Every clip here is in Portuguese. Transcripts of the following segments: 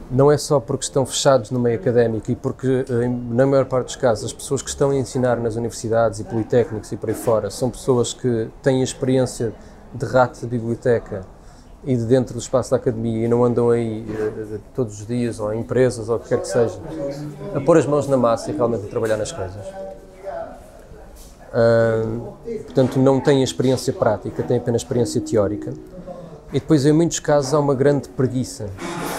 Não é só porque estão fechados no meio académico e porque, na maior parte dos casos, as pessoas que estão a ensinar nas universidades e politécnicos e por aí fora são pessoas que têm a experiência de rato de biblioteca e de dentro do espaço da academia e não andam aí todos os dias, ou em empresas, ou o que quer que seja, a pôr as mãos na massa e realmente a trabalhar nas coisas. Portanto, não têm experiência prática, têm apenas experiência teórica. E depois, em muitos casos, há uma grande preguiça.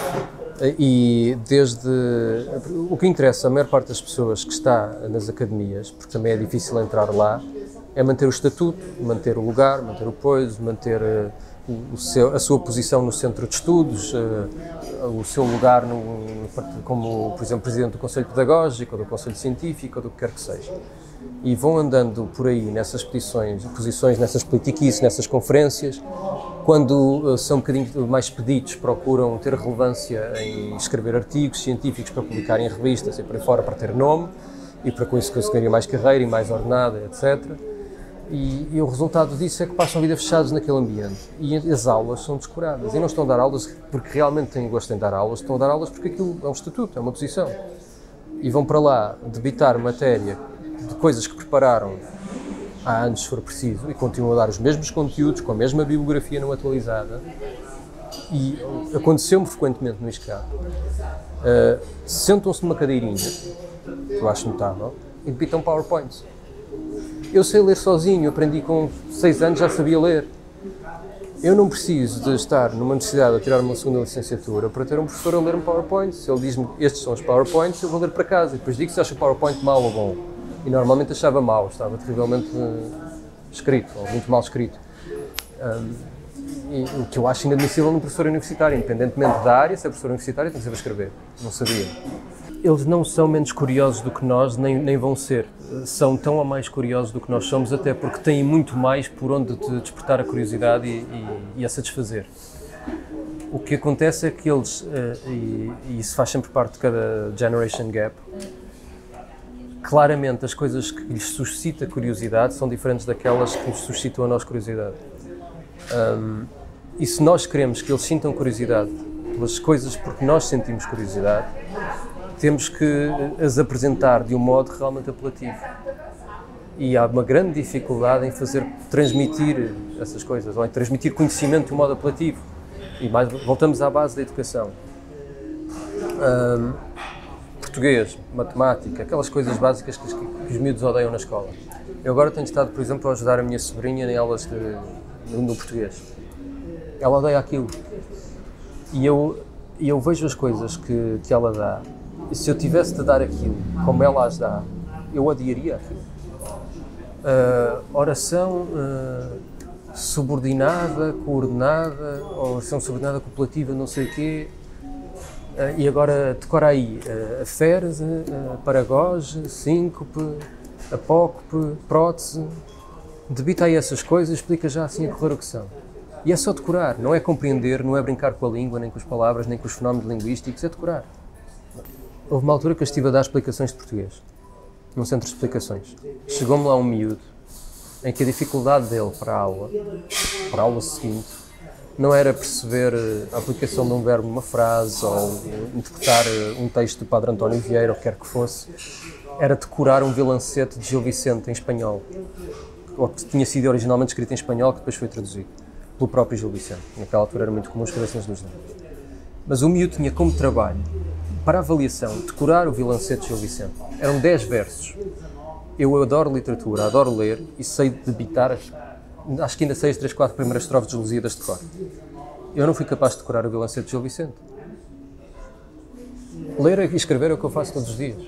E desde o que interessa a maior parte das pessoas que está nas academias, porque também é difícil entrar lá, é manter o estatuto, manter o lugar, manter o poiso, manter a sua posição no centro de estudos, o seu lugar como, por exemplo, presidente do Conselho Pedagógico, ou do Conselho Científico, ou do que quer que seja. E vão andando por aí nessas posições, nessas politiquices, nessas conferências. Quando são um bocadinho mais pedidos, procuram ter relevância em escrever artigos científicos para publicar em revistas e por aí fora, para ter nome e para com isso conseguirem mais carreira e mais ordenada, etc. E o resultado disso é que passam a vida fechados naquele ambiente e as aulas são descuradas. E não estão a dar aulas porque realmente têm gosto em dar aulas, estão a dar aulas porque aquilo é um estatuto, é uma posição. E vão para lá debitar matéria de coisas que prepararam há anos, se for preciso, e continuam a dar os mesmos conteúdos, com a mesma bibliografia não atualizada. E aconteceu-me frequentemente no ISCAP. Sentam-se numa cadeirinha, que eu acho notável, e debitam PowerPoints. Eu sei ler sozinho, aprendi com 6 anos, já sabia ler. Eu não preciso de estar numa universidade a tirar uma segunda licenciatura para ter um professor a ler-me PowerPoints. Se ele diz-me estes são os PowerPoints, eu vou ler para casa e depois digo se acha o PowerPoint mau ou bom. E normalmente achava mau, estava terrivelmente escrito, ou muito mal escrito. O que eu acho inadmissível num professor universitário, independentemente da área, se é professor universitário tem que saber escrever. Não sabia. Eles não são menos curiosos do que nós, nem vão ser. São tão ou mais curiosos do que nós somos, até porque têm muito mais por onde te despertar a curiosidade e a satisfazer. O que acontece é que eles, e isso faz sempre parte de cada generation gap, claramente as coisas que lhes suscita curiosidade são diferentes daquelas que nos suscitam a nós curiosidade. E se nós queremos que eles sintam curiosidade pelas coisas porque nós sentimos curiosidade, temos que as apresentar de um modo realmente apelativo. E há uma grande dificuldade em transmitir essas coisas, ou em transmitir conhecimento de um modo apelativo. E voltamos à base da educação. Português, matemática, aquelas coisas básicas que os miúdos odeiam na escola. Eu agora tenho estado, por exemplo, a ajudar a minha sobrinha em aulas no português. Ela odeia aquilo. E eu vejo as coisas que ela dá, e se eu tivesse de dar aquilo como ela as dá, eu odiaria aquilo. Oração subordinada, coordenada, ou oração subordinada copulativa, não sei o quê. E agora decora aí aférese, paragoge, síncope, apócope, prótese. Debita aí essas coisas, explica já assim a correr o que são. E é só decorar, não é compreender, não é brincar com a língua, nem com as palavras, nem com os fenómenos linguísticos, é decorar. Houve uma altura que eu estive a dar explicações de português, num centro de explicações. Chegou-me lá um miúdo, em que a dificuldade dele para a aula seguinte, não era perceber a aplicação de um verbo numa frase, ou interpretar um texto do Padre António Vieira, ou o que quer que fosse, era decorar um vilancete de Gil Vicente em espanhol, ou que tinha sido originalmente escrito em espanhol, que depois foi traduzido pelo próprio Gil Vicente. Naquela altura era muito comum escrever-se nas duas línguas. Mas o miúdo tinha como trabalho, para a avaliação, decorar o vilancete de Gil Vicente. Eram 10 versos. Eu adoro literatura, adoro ler e sei debitar, acho que ainda sei as 3, 4 primeiras estrofes de Lusíadas de cor. Eu não fui capaz de decorar o vilancete de Gil Vicente. Ler e escrever é o que eu faço todos os dias.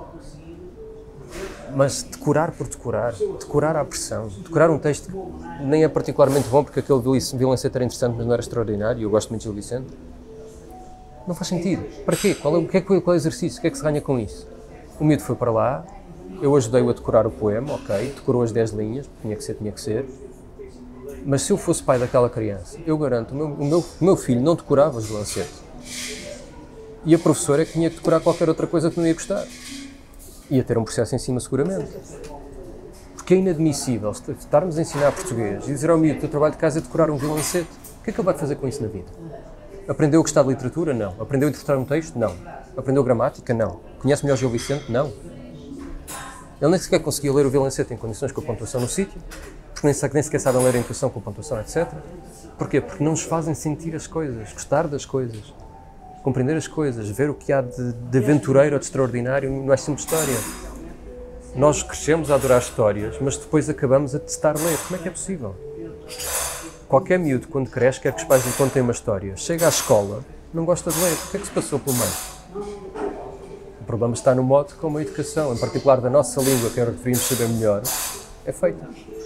Mas decorar por decorar à pressão, decorar um texto que nem é particularmente bom, porque aquele vilancete era interessante, mas não era extraordinário, e eu gosto muito de Gil Vicente, não faz sentido. Para quê? Qual é o exercício? O que é que se ganha com isso? O miúdo foi para lá, eu ajudei-o a decorar o poema, ok, decorou as 10 linhas, tinha que ser, mas se eu fosse pai daquela criança, eu garanto, o meu filho não decorava os vilancetes. E a professora é que tinha que decorar qualquer outra coisa que não ia gostar. Ia ter um processo em cima, seguramente. Porque é inadmissível estarmos a ensinar português e dizer ao miúdo que o trabalho de casa é decorar um vilancete. O que é que ele vai fazer com isso na vida? Aprendeu a gostar de literatura? Não. Aprendeu a interpretar um texto? Não. Aprendeu gramática? Não. Conhece melhor Gil Vicente? Não. Ele nem sequer conseguia ler o Vilancete em condições com a pontuação no sítio, porque nem sequer sabem ler a intuição com a pontuação, etc. Porquê? Porque não nos fazem sentir as coisas, gostar das coisas, compreender as coisas, ver o que há de aventureiro ou de extraordinário não é sempre história. Nós crescemos a adorar histórias, mas depois acabamos a testar ler. Como é que é possível? Qualquer miúdo, quando cresce, quer que os pais lhe contem uma história. Chega à escola, não gosta de ler. O que é que se passou pelo meio? O problema está no modo como a educação, em particular da nossa língua, que é o que deveríamos saber melhor, é feita.